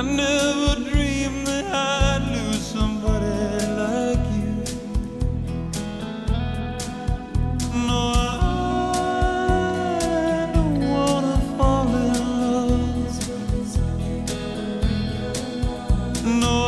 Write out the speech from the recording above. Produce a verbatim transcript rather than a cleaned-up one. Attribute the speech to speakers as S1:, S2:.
S1: never dreamed that I'd lose somebody like you. No, I don't wanna fall in love. No,